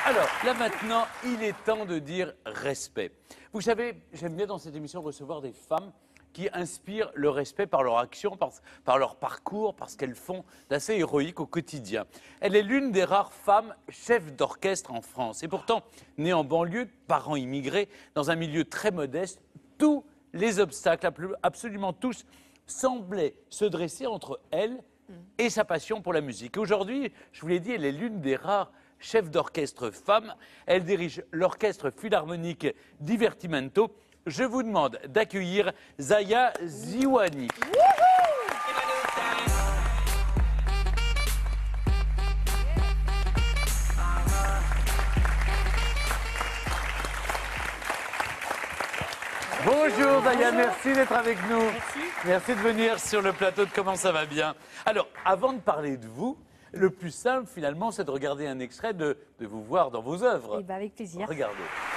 Alors, là maintenant, il est temps de dire respect. Vous savez, j'aime bien dans cette émission recevoir des femmes qui inspirent le respect par leur action, par leur parcours, par ce qu'elles font d'assez héroïque au quotidien. Elle est l'une des rares femmes chefs d'orchestre en France. Et pourtant, née en banlieue, parents immigrés, dans un milieu très modeste, tous les obstacles, absolument tous, semblaient se dresser entre elle et sa passion pour la musique. Aujourd'hui, je vous l'ai dit, elle est l'une des rares chefs d'orchestre femmes. Elle dirige l'orchestre philharmonique Divertimento. Je vous demande d'accueillir Zaya Ziouani. Bonjour Zaya, merci d'être avec nous. Merci de venir sur le plateau de Comment ça va bien. Alors, avant de parler de vous, le plus simple finalement, c'est de regarder un extrait, de vous voir dans vos œuvres. Eh ben, avec plaisir. Regardez.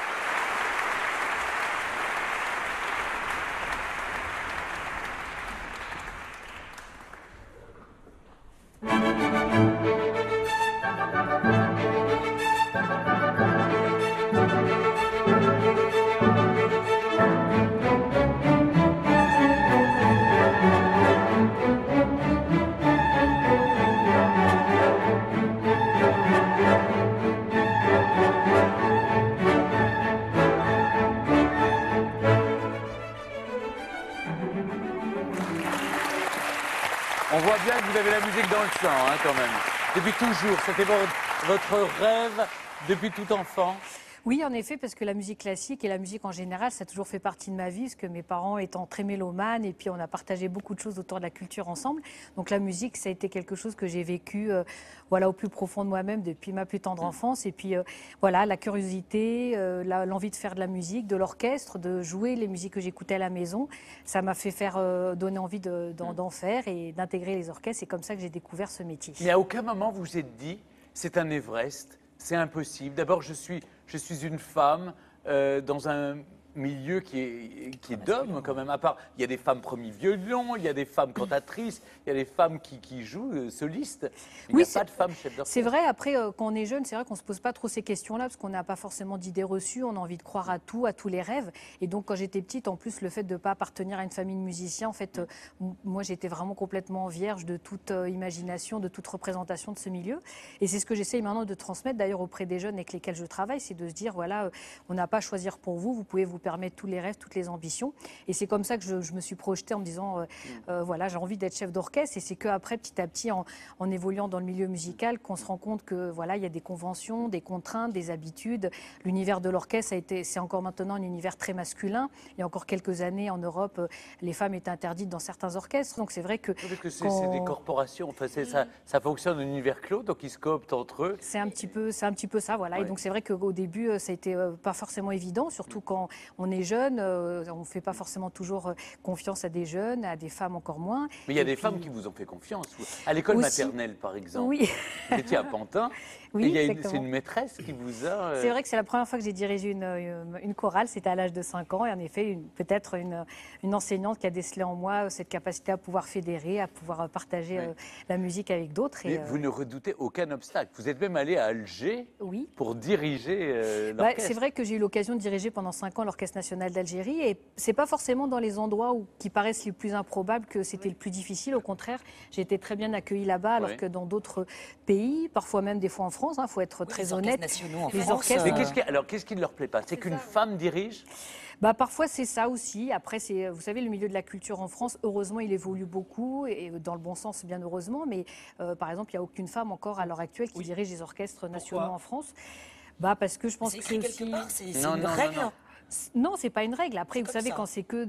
On voit bien que vous avez la musique dans le sang, hein, quand même. Depuis toujours, c'était votre rêve depuis tout enfant? Oui, en effet, parce que la musique classique et la musique en général, ça a toujours fait partie de ma vie, parce que mes parents étant très mélomanes, et puis on a partagé beaucoup de choses autour de la culture ensemble. Donc la musique, ça a été quelque chose que j'ai vécu voilà, au plus profond de moi-même depuis ma plus tendre enfance. Et puis voilà, la curiosité, l'envie de faire de la musique, de l'orchestre, de jouer les musiques que j'écoutais à la maison, ça m'a fait donner envie d'en faire et d'intégrer les orchestres. C'est comme ça que j'ai découvert ce métier. Mais à aucun moment vous vous êtes dit, c'est un Everest, c'est impossible. D'abord, je suis une femme dans un milieu qui est d'hommes quand même. À part, il y a des femmes premiers violons, il y a des femmes cantatrices, il y a des femmes qui jouent solistes. Il n'y a pas de femmes chef d'orchestre. C'est vrai, après, quand on est jeune, c'est vrai qu'on ne se pose pas trop ces questions-là, parce qu'on n'a pas forcément d'idées reçues, on a envie de croire à tout, à tous les rêves. Et donc, quand j'étais petite, en plus, le fait de ne pas appartenir à une famille de musiciens, en fait, moi, j'étais vraiment complètement vierge de toute imagination, de toute représentation de ce milieu. Et c'est ce que j'essaye maintenant de transmettre, d'ailleurs, auprès des jeunes avec lesquels je travaille, c'est de se dire, voilà, on n'a pas à choisir pour vous, vous pouvez vous permettre tous les rêves, toutes les ambitions. Et c'est comme ça que je me suis projetée en me disant, voilà, j'ai envie d'être chef d'orchestre. Et c'est qu'après, petit à petit, en évoluant dans le milieu musical, qu'on se rend compte que voilà, il y a des conventions, des contraintes, des habitudes. L'univers de l'orchestre c'est encore maintenant un univers très masculin. Il y a encore quelques années en Europe, les femmes étaient interdites dans certains orchestres. Donc c'est vrai que c'est des corporations. Enfin, ça fonctionne en univers clos, donc ils se cooptent entre eux. C'est un petit peu ça, voilà. Ouais. Et donc c'est vrai qu'au début, ça a été pas forcément évident, surtout quand on est jeune, on ne fait pas forcément toujours confiance à des jeunes, à des femmes encore moins. Mais il y a des femmes qui vous ont fait confiance. À l'école maternelle, par exemple. Oui. Vous étiez à Pantin. Oui, c'est une maîtresse qui vous a... C'est vrai que c'est la première fois que j'ai dirigé une chorale, c'était à l'âge de 5 ans. Et en effet, peut-être une enseignante qui a décelé en moi cette capacité à pouvoir fédérer, à pouvoir partager la musique avec d'autres. Mais vous ne redoutez aucun obstacle. Vous êtes même allé à Alger pour diriger l'orchestre. C'est vrai que j'ai eu l'occasion de diriger pendant 5 ans l'Orchestre national d'Algérie. Et ce n'est pas forcément dans les endroits qui paraissent les plus improbables que c'était le plus difficile. Au contraire, j'ai été très bien accueillie là-bas, alors que dans d'autres pays, parfois même des fois en France, faut être très honnête. Les orchestres. Mais alors, qu'est-ce qui ne leur plaît pas? C'est qu'une femme dirige? Parfois, c'est ça aussi. Après, vous savez, le milieu de la culture en France, heureusement, il évolue beaucoup, et dans le bon sens, bien heureusement. Mais par exemple, il n'y a aucune femme encore à l'heure actuelle qui dirige les orchestres nationaux en France. Parce que je pense que c'est aussi... C'est une règle. Non, c'est pas une règle. Après, vous savez, quand c'est que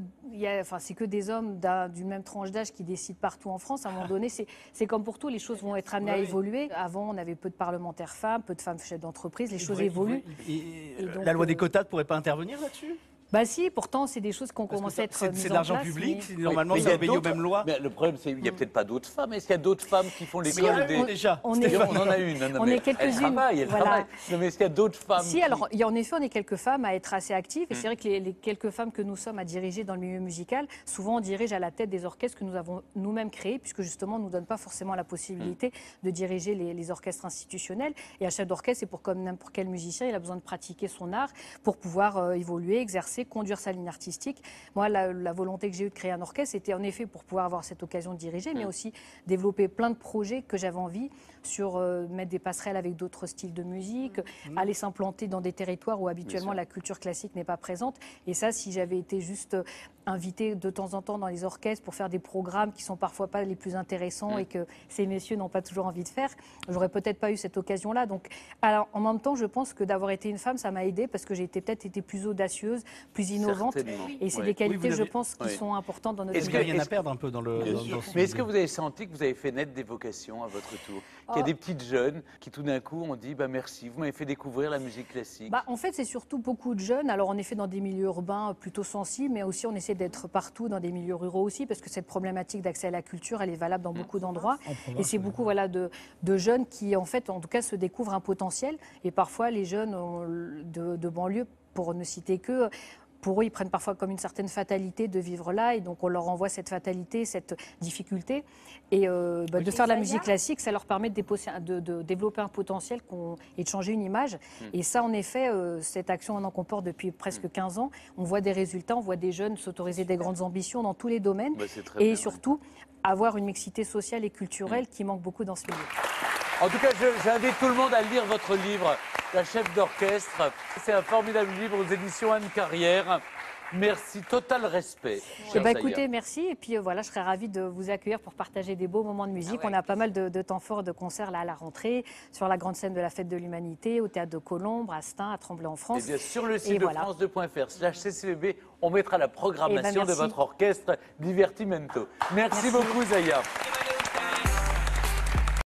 des hommes d'une même tranche d'âge qui décident partout en France, à un moment donné, c'est comme pour tout, les choses vont être amenées à évoluer. Avant, on avait peu de parlementaires femmes, peu de femmes chefs d'entreprise, les choses évoluent. Et donc, la loi des quotas ne pourrait pas intervenir là-dessus ? Bah si, pourtant, c'est des choses qui ont Parce que commencé à être c'est mises de en l'argent place, public, mais- normalement Mais il y c'est a obéi aux d'autres- mêmes lois. Mais le problème, c'est qu'il n'y a peut-être pas d'autres femmes. Est-ce qu'il y a d'autres femmes qui font Mais l'école il y en a des... déjà. On Et est- on en a une. Non, on mais est quelques-unes, Elle travaille, elle voilà. travaille. Non, mais est-ce qu'il y a d'autres femmes Si, qui- alors, en effet, on est quelques femmes à être assez actives. Et c'est vrai que les quelques femmes que nous sommes à diriger dans le milieu musical, souvent on dirige à la tête des orchestres que nous avons nous-mêmes créés, puisque justement, on ne nous donne pas forcément la possibilité de diriger les orchestres institutionnels. Et un chef d'orchestre, c'est pour comme n'importe quel musicien, il a besoin de pratiquer son art pour pouvoir évoluer, exercer, conduire sa ligne artistique. Moi, la volonté que j'ai eue de créer un orchestre, c'était en effet pour pouvoir avoir cette occasion de diriger, mais aussi développer plein de projets que j'avais envie sur mettre des passerelles avec d'autres styles de musique, aller s'implanter dans des territoires où habituellement la culture classique n'est pas présente. Et ça, si j'avais été juste invitée de temps en temps dans les orchestres pour faire des programmes qui sont parfois pas les plus intéressants et que ces messieurs n'ont pas toujours envie de faire, j'aurais peut-être pas eu cette occasion-là. Donc, alors, en même temps, je pense que d'avoir été une femme, ça m'a aidée parce que j'ai peut-être été plus audacieuse, plus innovante. Certainement. Et c'est Oui. des qualités, vous je l'avez- pense, qui oui. sont importantes dans notre Est-ce Il que- n'y a vie. rien à perdre un peu dans le. dans ce Mais est-ce que milieu. vous avez senti que vous avez fait naître des vocations à votre tour? Qu'il y a des petites jeunes qui tout d'un coup ont dit bah, merci, vous m'avez fait découvrir la musique classique. Bah, en fait, c'est surtout beaucoup de jeunes. Alors, en effet, dans des milieux urbains plutôt sensibles, mais aussi on essaie d'être partout, dans des milieux ruraux aussi, parce que cette problématique d'accès à la culture, elle est valable dans beaucoup d'endroits. Et c'est beaucoup voilà, de jeunes qui, en fait, en tout cas, se découvrent un potentiel. Et parfois, les jeunes de banlieue, pour ne citer que... Pour eux, ils prennent parfois comme une certaine fatalité de vivre là, et donc on leur envoie cette fatalité, cette difficulté. Et de faire de la musique classique, ça leur permet de développer un potentiel et de changer une image. Et ça, en effet, cette action, on en comporte depuis presque 15 ans. On voit des résultats, on voit des jeunes s'autoriser des grandes ambitions dans tous les domaines. Bah, c'est très Et bien, surtout, avoir une mixité sociale et culturelle qui manque beaucoup dans ce milieu. En tout cas, j'invite tout le monde à lire votre livre, La chef d'orchestre. C'est un formidable livre aux éditions Anne Carrière. Merci, total respect. Eh chère ben, Zaya. écoutez, merci. Et puis voilà, je serais ravie de vous accueillir pour partager des beaux moments de musique. On a pas mal de temps forts de concerts là à la rentrée, sur la grande scène de la Fête de l'Humanité, au Théâtre de Colombe, à Stein, à Tremblay en Eh France. bien, sur le site Et de voilà. france2.fr/ccbb, on mettra la programmation de merci. votre orchestre Divertimento. Merci beaucoup, Zaya.